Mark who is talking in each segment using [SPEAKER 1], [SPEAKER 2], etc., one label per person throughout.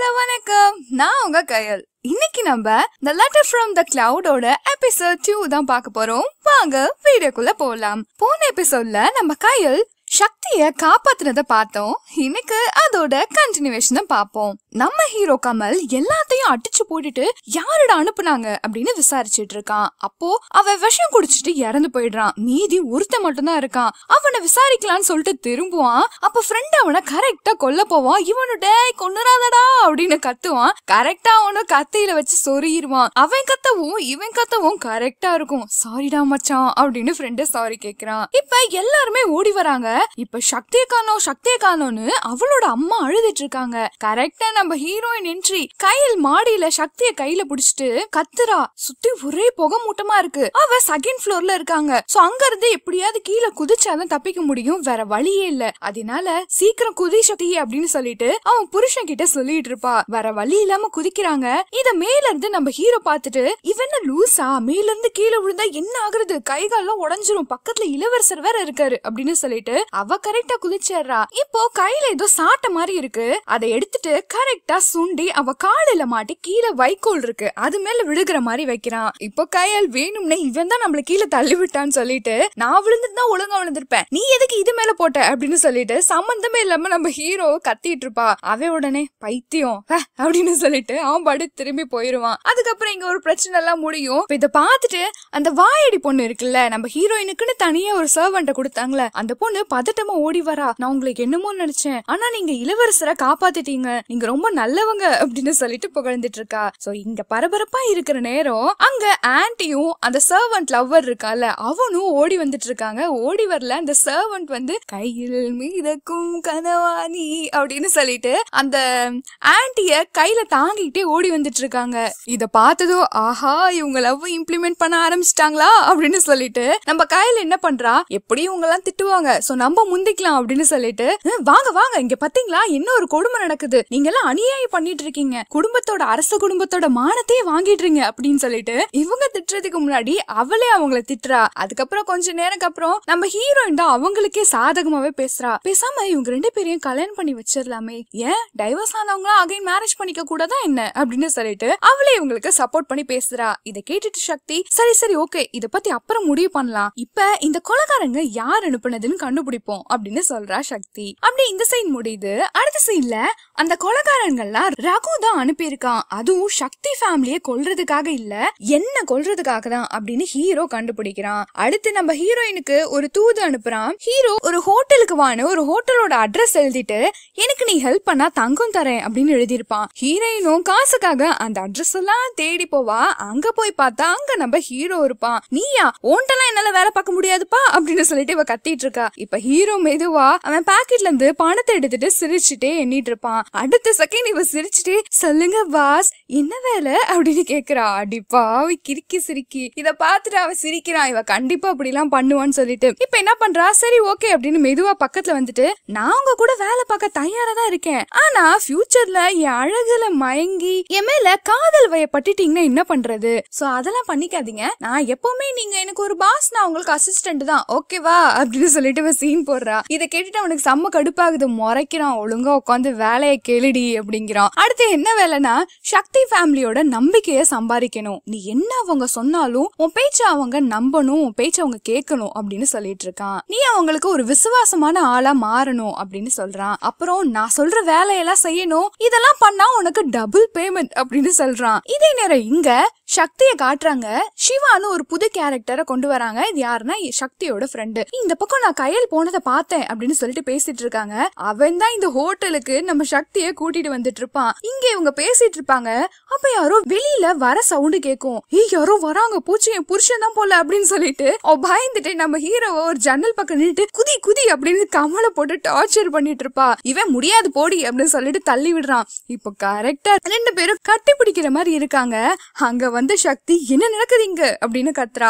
[SPEAKER 1] வணக்கம், நான் உங்க கயல். இன்னைக்கு நம்ம The Letter from the Cloud ஓட எபிசோட் 2 தான் பார்க்க போறோம். வாங்க வீடியோக்குள்ள போலாம். போன எபிசோட்ல நம்ம கயல் சக்திய காப்பாத்துனத பார்த்தோம். இன்னைக்கு அதோட கண்டினியூவேஷன் பார்ப்போம். நம்ம ஹீரோ கமல் எல்லாத்தையும் அடிச்சு போட்டுட்டு யாரோட அனுப்புனாங்க அப்படின்னு விசாரிச்சுட்டு இருக்கான். அப்போ அவன் விஷம் குடிச்சிட்டு இறந்து போயிடுறான். மீதி ஒருத்த மட்டும் தான் இருக்கான். அவனை விசாரிக்கலான்னு சொல்லிட்டு திரும்புவான். அப்ப ஃப்ரெண்ட் அவனை கரெக்டா கொல்ல போவான். இவனு டேய் கொன்னுறாதடா அப்படின்னு கத்துவான். கரெக்டா அவனு கத்தியில வச்சு சொருகிருவான். அவன் கத்தவும் இவன் கத்தவும் கரெக்டா இருக்கும். சாரிடா மச்சான் அப்படின்னு ஃப்ரெண்டு சாரி கேக்குறான். இப்ப எல்லாருமே ஓடி வராங்க. இப்ப சக்தியை காணோம்னு அவளோட அம்மா அழுதுட்டு இருக்காங்க. கரெக்டா நம்ம ஹீரோயின் என்ட்ரி. கையில் மாடியில சக்திய கையில புடிச்சிட்டு கத்துறா. சுத்தி ஒரே புகை மூட்டமா இருக்கு. அவ செகண்ட் ஃப்ளோர்ல இருக்காங்க. சோ அங்க இருந்து எப்படியாவது கீழே குதிச்சாதான் தப்பிக்க முடியும். வேற வழியே இல்ல. அதனால சீக்கிரம் குதி சக்தி அப்படின்னு சொல்லிட்டு அவன் புருஷன் கிட்ட சொல்லிட்டு இருப்பா. வேற வழி இல்லாம குதிக்கிறாங்க. இத மேல இருந்து நம்ம ஹீரோ பாத்துட்டு இவன் லூசா, மேல இருந்து கீழே விழுந்தா என்ன ஆகுறது, கைகால்லாம் உடஞ்சிரும், பக்கத்துல இளவரசர் வேற இருக்காரு அப்படின்னு சொல்லிட்டு அவ கரெக்டா குதிச்சிடுறா. இப்போ கையில ஏதோ சாட்ட மாதிரி இருக்கு. அதை எடுத்துட்டு கரெக்டா சுண்டி அவ காலில மாட்டி கீழே வைக்கோல் இருக்கு அது மேல விழுகிற மாதிரி வைக்கிறான். இப்போ கையால் வேணும்னே இவன் தான் நம்மள கீழே தள்ளி விட்டான்னு சொல்லிட்டு நான் விழுந்துட்டு தான் ஒழுங்கா விழுந்திருப்பேன், நீ எதுக்கு இது மேல போட்ட அப்படின்னு சொல்லிட்டு சம்பந்தமே இல்லாம நம்ம ஹீரோ கத்திட்டு இருப்பா. அவன் உடனே பைத்தியம் அப்படின்னு சொல்லிட்டு அவன் பாடு திரும்பி போயிருவான். அதுக்கப்புறம் இங்க ஒரு பிரச்சனை எல்லாம் முடியும். இதை பார்த்துட்டு அந்த வாயடி பொண்ணு இருக்குல்ல, நம்ம ஹீரோயினுக்குன்னு தனியா ஒரு சர்வெண்ட கொடுத்தாங்களே, அந்த பொண்ணு பதட்டமா ஓடி வரா. நான் உங்களுக்கு என்னமோ நினைச்சேன், ஆனா நீங்க இளவரசரை காப்பாத்திட்டீங்க, நீங்க ரொம்ப நல்லவங்க அப்படின்னு சொல்லிட்டு புகழ்ந்துட்டு இருக்கா. சோ இங்க பரபரப்பா இருக்கிற நேரம் அங்க ஆன்ட்டியும் அந்த சர்வெண்ட் லவ்வர் இருக்கால அவனும் ஓடி வந்துட்டு இருக்காங்க. ஓடி வரல அந்த சர்வெண்ட் வந்து கையில் மீதக்கும் கனவாணி அப்படின்னு சொல்லிட்டு அந்த ஆன்ட்டிய கையில தாங்கிட்டே ஓடி வந்துட்டு இருக்காங்க. இத பார்த்ததோ ஆஹா இவங்க லவ் இம்ப்ளிமெண்ட் பண்ண ஆரம்பிச்சிட்டாங்களா அப்படின்னு சொல்லிட்டு நம்ம கையில என்ன பண்றா, எப்படியும் இவங்க எல்லாம் திட்டுவாங்க, சோ நம்ம முந்திக்கலாம் அப்படின்னு சொல்லிட்டு வாங்க வாங்க இங்க பாத்தீங்களா என்ன ஒரு கொடுமை நடக்குது, நீங்க எல்லாம் அநியாயம் பண்ணிட்டு இருக்கீங்க, குடும்பத்தோட அரச குடும்பத்தோட மானத்தையே வாங்கிடுறீங்க அப்படின்னு சொல்லிட்டு இவங்க திட்டுறதுக்கு முன்னாடி அவளே அவங்கள திட்டுறா. அதுக்கப்புறம் கொஞ்ச நேரம் அப்புறம் நம்ம ஹீரோயின் தான் அவங்களுக்கே சாதகமாவே பேசுறா. பேசாம இவங்க ரெண்டு பேரையும் கல்யாணம் பண்ணி வச்சிடலாமே, ஏன் டைவர்ஸ் ஆனவங்களா அகைன் மேரேஜ் பண்ணிக்க கூடாதா என்ன அப்படின்னு சொல்லிட்டு அவளே இவங்களுக்கு சப்போர்ட் பண்ணி பேசுறா. இதை கேட்டுட்டு சக்தி சரி சரி ஓகே இத பத்தி அப்புறம் முடிவு பண்ணலாம், இப்ப இந்த கொலைகாரங்க யார் அனுப்புனதுன்னு கண்டுபிடிப்போம் அப்படின்னு சொல்றா சக்தி. அப்படி இந்த சீன் முடியுது. அடுத்த சீன்ல அந்த கொலைகாரங்கள்லாம் ரகு தான் அனுப்பியிருக்கான். அதுவும் சக்தி ஃபேமிலியை கொல்றதுக்காக இல்ல என்ன கொல்றதுக்காக தான் அப்படின்னு ஹீரோ கண்டுபிடிக்கிறான். அடுத்து நம்ம ஹீரோயினுக்கு ஒரு தூது அனுப்புறான். ஹீரோ ஒரு ஹோட்டலுக்கு வான்னு ஒரு ஹோட்டலோட அட்ரஸ் எழுதிட்டு எனக்கு நீ ஹெல்ப் பண்ணா தங்கம் தரேன் அப்படின்னு எழுதியிருப்பான். ஹீரோயினும் காசுக்காக அந்த அட்ரஸ் எல்லாம் தேடி போவா. அங்க போய் பார்த்தா அங்க நம்ம ஹீரோ இருப்பான். நீயா ஓன்ட்டெல்லாம் என்னால வேலை பார்க்க முடியாதுப்பா அப்படின்னு சொல்லிட்டு இவ கத்திட்டு இருக்கா. இப்ப ஹீரோ மெதுவா அவன் பாக்கெட்ல இருந்து பணத்தை எடுத்துட்டு சிரிச்சுட்டே எண்ணிட்டு இருப்பான். அடுத்த செகண்ட் இவ சிரிச்சுட்டே சொல்லுங்க பாஸ் என்ன வேலை அப்படின்னு கேக்குறா. அடிப்பா கிறுக்கி சிரிக்கி. இத பாத்துட்டு அவன் சிரிக்கிறான். இவ கண்டிப்பா அப்படி எல்லாம் பண்ணுவான்னு சொல்லிட்டு இப்ப என்ன பண்றா, சரி ஓகே அப்படின்னு மெதுவா பக்கத்துல வந்துட்டு நான் உங்க கூட வேலை பார்க்க தயாரா தான் இருக்கேன், ஆனா ஃபியூச்சர்ல என் அழகுல மயங்கி என் மேல காதல் வயப்பட்டுட்டீங்கன்னா என்ன பண்றது, சோ அதெல்லாம் பண்ணிக்காதீங்க, நான் எப்பவுமே நீங்க எனக்கு ஒரு பாஸ், நான் உங்களுக்கு அசிஸ்டன்ட் தான் ஓகேவா அப்படின்னு சொல்லிட்டு சீன் போடுறா. இதை கேட்டுட்டு அவனுக்கு செம்ம கடுப்பாகுது. முறைக்கிறான், ஒழுங்கா உட்காந்து வேலையை கேளுடி அப்படிங்கிறான். அடுத்து என்ன வேலைன்னா சக்தி ஃபேமிலியோட நம்பிக்கைய சம்பாதிக்கணும், நீ என்ன அவங்க சொன்னாலும் உன் பேச்ச அவங்க நம்பணும், உன் பேச்ச அவங்க கேட்கணும் அப்படின்னு சொல்லிட்டு இருக்கான். நீ அவங்களுக்கு ஒரு விசுவாசமான ஆளா மாறணும் அப்படின்னு சொல்றான். அப்புறம் நான் சொல்ற வேலையெல்லாம் செய்யணும், இதெல்லாம் பண்ணா உனக்கு டபுள் பேமெண்ட் அப்படின்னு சொல்றான். இதே நேரம் இங்க சக்திய காட்டுறாங்க. சிவான்னு ஒரு புது கேரக்டரை கொண்டு வராங்க. இது யாருன்னா சக்தியோட ஃப்ரெண்டு. இந்த பக்கம் நான் கையில் போனதை பார்த்தேன் அப்படின்னு சொல்லிட்டு பேசிட்டு இருக்காங்க. அவன் தான் இந்த ஹோட்டலுக்கு நம்ம சக்தியை கூட்டிட்டு வந்துட்டு இருப்பான். இங்க இவங்க பேசிட்டு இருப்பாங்க. அப்ப யாரோ வெளியில வர சவுண்டு கேட்கும். யாரோ வராங்க, பூச்சி என் புருஷன் தான் போல அப்படின்னு சொல்லிட்டு பயந்துட்டு நம்ம ஹீரோவை ஒரு ஜன்னல் பக்கம் நின்னுட்டு குதி குதி அப்படின்னு கமலை போட்டு டார்ச்சர் பண்ணிட்டு இருப்பா. இவன் முடியாது போடி அப்படின்னு சொல்லிட்டு தள்ளி விடுறான். இப்போ கரெக்டா ரெண்டு பேரும் கட்டி பிடிக்கிற மாதிரி இருக்காங்க. அங்க வந்த சக்தி என்ன நடக்குதுங்க அப்படின்னு கத்துறா.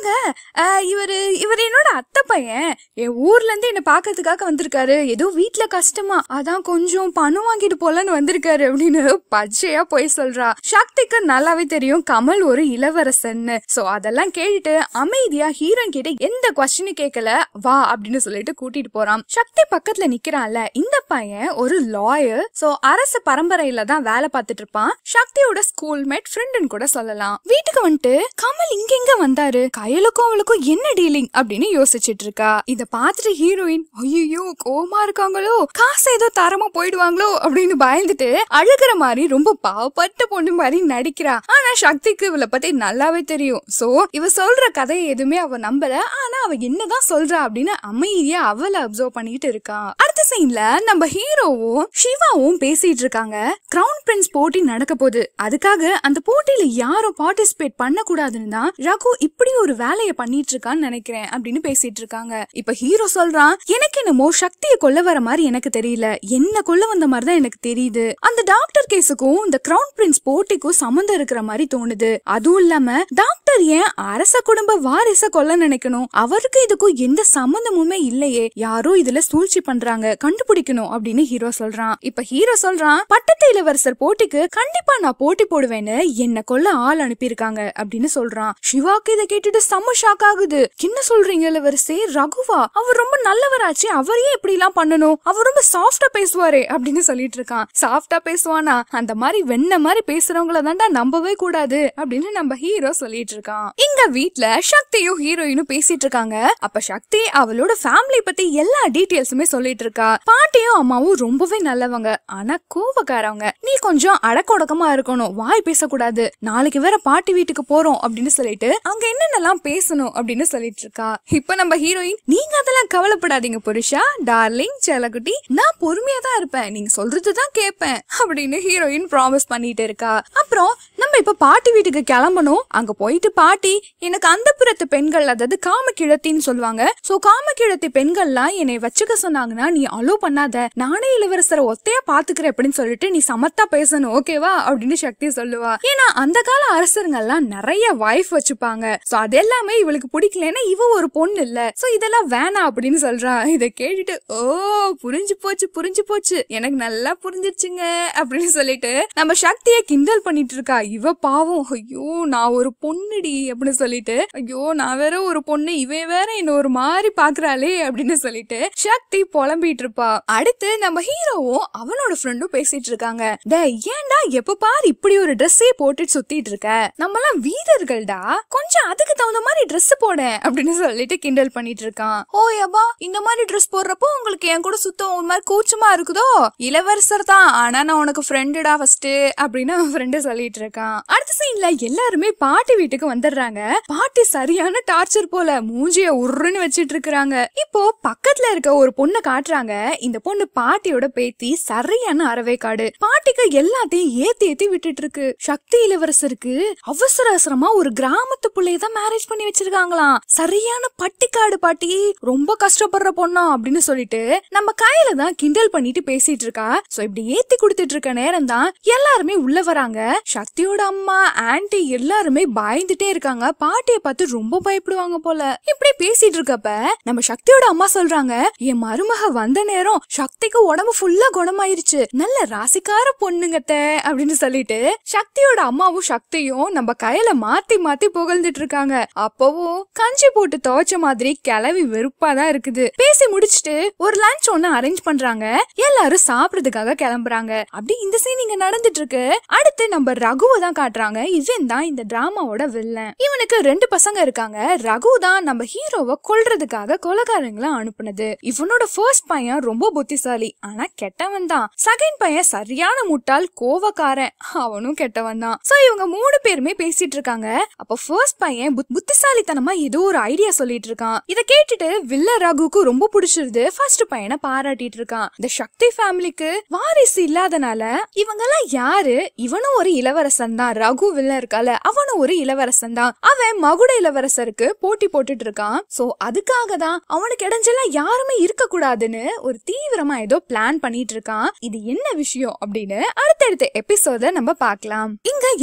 [SPEAKER 1] இவரு என்னோட அத்தை பையன் என் ஊர்ல இருந்து என்ன பாக்கிறதுக்காக வந்திருக்காரு. ஏதோ வீட்டுல கஷ்டமா அதான் கொஞ்சம் பணம் வாங்கிட்டு போலன்னு வந்திருக்காரு அப்படின்னு பச்சையா போய் சொல்றா. சக்திக்கு நல்லாவே தெரியும் கமல் ஒரு இளவரசன்னு. சோ அதெல்லாம் கேட்டுட்டு அமைதியா ஹீரோயின் கிட்ட எந்த கொஸ்டினும் கேட்கல, வா அப்படின்னு சொல்லிட்டு கூட்டிட்டு போறான். சக்தி பக்கத்துல நிக்கிறான்ல, இந்த பையன் ஒரு லாயர். சோ அரசு பரம்பரையில தான் வேலை பார்த்துட்டு இருப்பான். சக்தியோட ஸ்கூல்மேட் ஃப்ரெண்டுன்னு கூட சொல்லலாம். வீட்டுக்கு வந்துட்டு கமல் இங்க வந்தாரு, கையலுக்கும் அவளுக்கும் என்ன டீலிங் அப்படின்னு யோசிச்சுட்டு இருக்கா. இத பாத்துட்டு ஹீரோயின் ஐயோ கோமா இருக்காங்களோ, காசு ஏதோ தரமா போயிடுவாங்களோ அப்படின்னு பயந்துட்டு அழுகிற மாதிரி ரொம்ப பாவப்பட்ட பொண்ணு மாதிரி நடிக்கிறா. ஆனா சக்திக்கு இவளை பத்தி நல்லாவே தெரியும். சோ இவ சொல்ற கதையை எதுவுமே அவ நம்பல. ஆனா அவ என்னதான் சொல்றா அப்படின்னு அமைதியா அவளை அப்சர்வ் பண்ணிட்டு இருக்கா. அடுத்த சீன்ல நம்ம ஹீரோவும் சிவாவும் பேசிட்டு இருக்காங்க. கிரவுன் பிரின்ஸ் போட்டி நடக்க போகுது, அதுக்காக அந்த போட்டியில யாரும் பார்ட்டிசிபேட் பண்ண கூடாதுன்னு தான் ரகு இப்படி ஒரு வேலையை பண்ணிட்டு இருக்கான்னு நினைக்கிறேன் அப்படின்னு பேசிட்டு இருக்காங்க. இப்ப ஹீரோ சொல்றான், எனக்கு என்னமோ சக்தியை கொல்ல வர மாதிரி எனக்கு தெரியல, என்ன கொல்ல வந்த மாதிரி தான் எனக்கு தெரியுது. அந்த டாக்டர் கேஸுக்கும் இந்த கிரவுன் பிரின்ஸ் போட்டிக்கும் சம்பந்தம் இருக்கிற மாதிரி தோணுது. அதுவும் இல்லாம டாக்டர் ஏன் அரச குடும்ப வாரிச கொல்ல நினைக்கணும், அவருக்கு இதுக்கும் எந்த சம்பந்தமுமே இல்லையே, யாரோ இதுல சூழ்ச்சி பண்றாங்க, கண்டுபிடிக்கணும் அப்படின்னு ஹீரோ சொல்றான். இப்ப ஹீரோ சொல்றான், பட்டத்து இளவரசர் போட்டிக்கு கண்டிப்பா நான் போட்டி போடுவேன்னு என்ன கொல்ல ஆள் அனுப்பியிருக்காங்க அப்படின்னு சொல்றான். சிவாக்கு இதை கேட்டுட்டு செம்ம ஷாக் ஆகுது. என்ன சொல்றீங்க இளவரசே, ரகுவா அவர் ரொம்ப நல்லவராச்சு, அவரையே இப்படி எல்லாம் பண்ணணும், அவர் ரொம்ப சாஃப்டா பேசுவாரே அப்படின்னு சொல்லிட்டு இருக்கான். சாஃப்டா பேசுவானா, அந்த மாதிரி வெண்ண மாதிரி பேசுறவங்கள தாண்டா நம்பவே கூடாது அப்படின்னு நம்ம ஹீரோ சொல்லிட்டு இருக்கான். இங்க வீட்டுல சக்தியும் ஹீரோயினும் பேசிட்டு இருக்காங்க. அப்ப சக்தி அவளோட ஃபேமிலி பத்தி எல்லா டீடைல்ஸுமே சொல்லிட்டு இருக்கா. பாட்டியும் அம்மாவும் ரொம்பவே நல்லவங்க, ஆனா கோபக்காரவங்க, நீ கொஞ்சம் அடக்கொடக்கமா இருக்கணும், வாய் பேசக்கூடாது, நாளைக்கு வேற பாட்டி வீட்டுக்கு போறோம் அப்படின்னு சொல்லிட்டு அங்க என்னென்னலாம் பேசணும் அப்படின்னு சொல்லிட்டு இருக்கா. இப்ப நம்ம ஹீரோயின், நீங்க அதெல்லாம் கவலைப்படாதீங்க புருஷா, டார்லிங், செல்லக்குட்டி, நான் பொறுமையா தான் இருப்பேன், நீங்க சொல்றதுதான் கேட்பேன் அப்படின்னு ஹீரோயின் ப்ராமிஸ் பண்ணிட்டு இருக்கா. அப்புறம் நம்ம இப்ப பாட்டி வீட்டுக்கு கிளம்பணும். அங்க போயிட்டு பாட்டி, எனக்கு அந்த புறத்து பெண்கள், அதாவது காமக்கிழத்தின்னு சொல்லுவாங்க, சோ காமக்கிழத்தி பெண்கள்லாம் என்னை வச்சுக்க சொன்னாங்கன்னா நீ அலோ பண்ணாத, நானே இளவரசரை ஒத்தையா பாத்துக்கிறேன் அப்படின்னு சொல்லிட்டு நீ சமத்தா பேசணும், ஓகேவா அப்படின்னு சக்தி சொல்லுவா. ஏன்னா அந்த கால அரசருங்கெல்லாம் நிறைய வைஃப் வச்சுப்பாங்க. சோ அது எல்லாமே இவளுக்கு பிடிக்கலன்னா இவ ஒரு பொண்ணு இல்ல, சோ இதெல்லாம் வேணாம் அப்படின்னு சொல்றா. இத கேட்டுட்டு ஓ புரிஞ்சு போச்சு எனக்கு நல்லா புரிஞ்சிருச்சுங்க அப்படின்னு சொல்லிட்டு நம்ம சக்தியை கிண்டல் பண்ணிட்டு இருக்கா. இவ பாவம், ஐயோ நான் ஒரு பொண்ணுடி அப்படின்னு சொல்லிட்டு, ஐயோ நான் வேற ஒரு பொண்ணு, இவன் வேற என்ன ஒரு மாதிரி பாக்குறாளே அப்படின்னு சொல்லிட்டு சக்தி புலம்பிட்டு இருப்பா. அடுத்து நம்ம ஹீரோவும் அவனோட ஃப்ரெண்டும் பேசிட்டு இருக்காங்க. ஏன்டா எப்ப பாரு இப்படி ஒரு ட்ரெஸ்ஸே போட்டுட்டு சுத்திட்டு இருக்க, நம்ம எல்லாம் வீரர்கள்டா, கொஞ்சம் அதுக்கு தகுந்த மாதிரி ட்ரெஸ் போட அப்படின்னு சொல்லிட்டு கிண்டல் பண்ணிட்டு இருக்கான். ஓ யப்பா, இந்த மாதிரி ட்ரெஸ் போடுறப்போ உங்களுக்கு என் கூட சுத்தம் ஒரு மாதிரி கூச்சமா இருக்குதோ, இளவரசர் தான் ஆனா நான் உனக்கு ஃப்ரெண்டுடா ஃபர்ஸ்ட் அப்படின்னு அவன் ஃப்ரெண்டு சொல்லிட்டு இருக்கான். அடுத்த சீன்ல எல்லாருமே பாட்டி வீட்டுக்கு வந்துடுறாங்க. பாட்டி சரியான டார்ச்சர் போல மூஞ்சிய உருன்னு வச்சிட்டு இருக்காங்க. இப்போ பக்கத்துல இருக்க ஒரு பொண்ணை காட்டுறாங்க. இந்த பொண்ணு பாட்டியோட பேத்தி, சரியான அறவேக்காடு, பாட்டிக்கு எல்லாத்தையும் ஏத்தி விட்டுட்டு இருக்கு. சக்தி இளவரசருக்கு அவசர அவசரமா ஒரு கிராமத்து பிள்ளையதான் மேரேஜ் பண்ணி வச்சிருக்காங்களாம். சரியான பட்டிக்காடு பாட்டி, ரொம்ப கஷ்டப்படுற பொண்ணா அப்படின்னு சொல்லிட்டு நம்ம கையில தான் கிண்டல் பண்ணிட்டு பேசிட்டு இருக்கா. சோ இப்படி ஏத்தி கொடுத்துட்டு இருக்க நேரம் தான் எல்லாருமே உள்ள வராங்க. சக்தியோட அம்மா, ஆன்டி எல்லாருமே பயந்துட்டே இருக்காங்க. பாட்டிய பார்த்து ரொம்ப பயப்படுவாங்க போல. இப்படி பேசிட்டு இருக்கப்ப நம்ம சக்தியோட அம்மா சொல்றாங்க, என் மருமக வந்த நேரம் சக்திக்கு உடம்பு ஃபுல்லா குணமாயிருச்சு, நல்ல ராசிக்கார பொண்ணுங்கத்த அப்படின்னு சொல்லிட்டு சக்தியோட அம்மாவும் சக்தியும் நம்ம கையில மாத்தி மாத்தி புகழ்ந்துட்டு இருக்காங்க. அப்பவும் கஞ்சி போட்டு துவைச்ச மாதிரி கிளவி வெறுப்பாதான் இருக்குது. பேசி முடிச்சுட்டு ஒரு லஞ்ச் ஒண்ணு அரேஞ்ச் பண்றாங்க. எல்லாரும் சாப்பிடுறதுக்காக கிளம்புறாங்க. அப்படி இந்த சீன் இங்க நடந்துட்டு இருக்கு. அடுத்து நம்ம ரகுவை தான் காட்டுறாங்க. இவன் தான் இந்த டிராமாவோட வில்லன். இவனுக்கு 2 பசங்க இருக்காங்க. ரகு தான் நம்ம ஹீரோவை கொல்றதுக்காக கொலைகாரங்களை அனுப்புனது. இவனோட ஃபர்ஸ்ட் பையன் ரொம்ப புத்திசாலி, ஆனா கெட்டவன் தான். செகண்ட் பையன் சரியான முட்டாள், கோவக்காரன், அவனும் கெட்டவன் தான். சோ இவங்க 3 பேருமே பேசிட்டு இருக்காங்க. அப்ப ஃபர்ஸ்ட் பையன் புத்திசாலித்தனமா ஏதோ ஒரு ஐடியா சொல்லிட்டு இருக்கான். இத கேட்டுட்டு வில்ல ரகுக்கு ரொம்ப பிடிச்சிருது. ஃபர்ஸ்ட் பையனை பாராட்டிட்டு இருக்கான். இந்த சக்தி ஃபேமிலிக்கு வாரிசு இல்லாதனால இவங்க எல்லாம் யாரு, இவனும் ஒரு இளவரசன் தான், ரகு வில்ல இருக்கால அவனும் ஒரு இளவரசன் தான், அவன் மகுட இளவரசருக்கு போட்டி போட்டுட்டு இருக்கான். சோ அதுக்காக தான் அவனுக்கு இடைஞ்செல்லாம் யாருமே இருக்க கூடாதுன்னு ஒரு தீவிரமா ஏதோ பிளான் பண்ணிட்டு இருக்கான். இது என்ன விஷயம் அப்படின்னு அடுத்தடுத்த எபிசோட நம்ம பார்க்கலாம். இங்க எல்லாருமே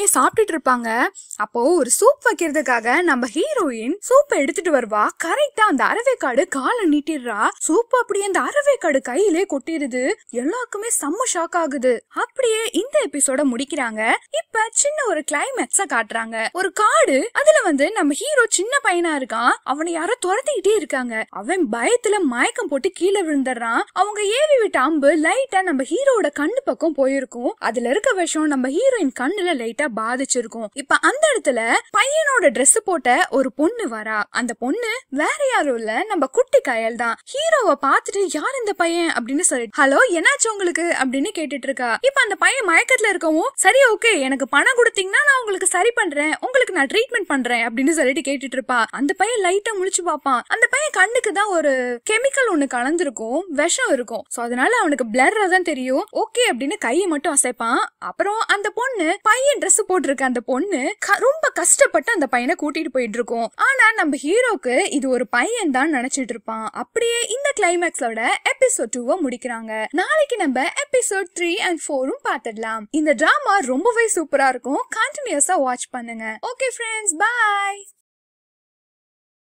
[SPEAKER 1] சாப்பிட்டுட்டு இருப்பாங்க. அப்போ ஒரு சூப் வைக்கிறதுக்காக நம்ம ஹீரோயின் சூப் எடுத்துட்டு வருவா. கரெக்டா அந்த அரவேக்காடு காலை நீட்டிடுறா. சூப் அப்படியே அந்த அரவேக்காடு கையிலே கொட்டிடுது. எல்லாருக்குமே செம்ம ஷாக் ஆகுது. அப்படியே இந்த எபிசோட முடிக்கிறாங்க. இப்ப சின்ன ஒரு கிளைமேக்ஸ காட்டுறாங்க. ஒரு காடு, அதுல நம்ம ஹீரோ சின்ன பையனா இருக்கான். அவனை யாரோ துரத்திக்கிட்டே இருக்காங்க. அவன் பயத்துல மயக்கம் போட்டு கீழே விழுந்துடுறான். அவங்க ஏவி விட்ட அம்பு லைட்டா நம்ம ஹீரோட கண்ணு பக்கம் போயிருக்கும். அதுல இருக்க விஷயம் நம்ம ஹீரோயின் கண்ணுல லைட்டா பாதிச்சிருக்கும். இப்ப அந்த இடத்துல பையனோட ட்ரெஸ் போட்ட ஒரு பொண்ணு வரா. அந்த பொண்ணு வேற யாரும் இல்ல, நம்ம குட்டி கயல் தான். ஹீரோவை பார்த்துட்டு யார் இந்த பையன் அப்படின்னு சொல்லி, ஹலோ என்னாச்சு உங்களுக்கு அப்படின்னு கேட்டுட்டு இருக்கா. இப்ப அந்த பையன் மயக்கத்துல இருக்கவும், சரி ஓகே எனக்கு பணம் கொடுத்தீங்கன்னா நான் உங்களுக்கு சரி பண்றேன், உங்களுக்கு நான் ட்ரீட்மெண்ட் பண்றேன் அப்படின்னு சொல்லிட்டு கேட்டுட்டு இருப்பா. அந்த பையன் லைட்டா முழிச்சு பாப்பான். அந்த பையன் கண்ணுக்கு தான் ஒரு கெமிக்கல் ஒண்ணு கலந்துருக்கும், விஷம் இருக்கும். சோ அதனால அவனுக்கு பிளர்ரா தான் தெரியும். ஓகே அப்படின்னு கையை மட்டும் அசைப்பான். அப்புறம் அந்த பொண்ணு, பையன் ட்ரெஸ் போட்டிருக்க அந்த பொண்ணு ரொம்ப கஷ்டப்பட்டு அந்த பையனை கூட்டிட்டு போயிட்டு இருக்கும். ஆனா நம்ம ஹீரோக்கு இது ஒரு பையன் தான் நினைச்சிட்டு இருப்பான். அப்படியே இந்த கிளைமேக்ஸோட எபிசோட் 2 முடிக்கிறாங்க. நாளைக்கு நம்ம எபிசோட் 3 and 4 பார்த்துடலாம். இந்த டிராமா ரொம்பவே சூப்பரா இருக்கும். கண்டினியூஸா வாட்ச் பண்ணுங்க. Okay friends, by.